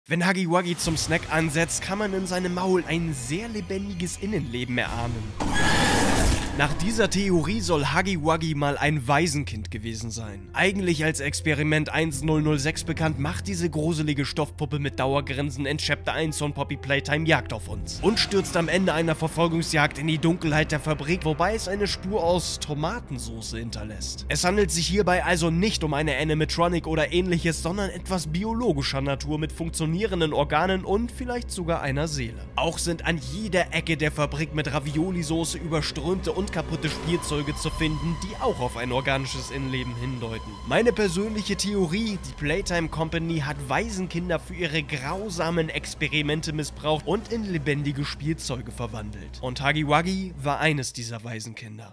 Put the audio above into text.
Wenn Huggy Wuggy zum Snack ansetzt, kann man in seinem Maul ein sehr lebendiges Innenleben erahnen. Nach dieser Theorie soll Huggy Wuggy mal ein Waisenkind gewesen sein. Eigentlich als Experiment 1006 bekannt, macht diese gruselige Stoffpuppe mit Dauergrinsen in Chapter 1 von Poppy Playtime Jagd auf uns und stürzt am Ende einer Verfolgungsjagd in die Dunkelheit der Fabrik, wobei es eine Spur aus Tomatensauce hinterlässt. Es handelt sich hierbei also nicht um eine Animatronic oder ähnliches, sondern etwas biologischer Natur mit funktionierenden Organen und vielleicht sogar einer Seele. Auch sind an jeder Ecke der Fabrik mit Ravioli-Soße überströmte und kaputte Spielzeuge zu finden, die auch auf ein organisches Innenleben hindeuten. Meine persönliche Theorie: die Playtime Company hat Waisenkinder für ihre grausamen Experimente missbraucht und in lebendige Spielzeuge verwandelt. Und Huggy Wuggy war eines dieser Waisenkinder.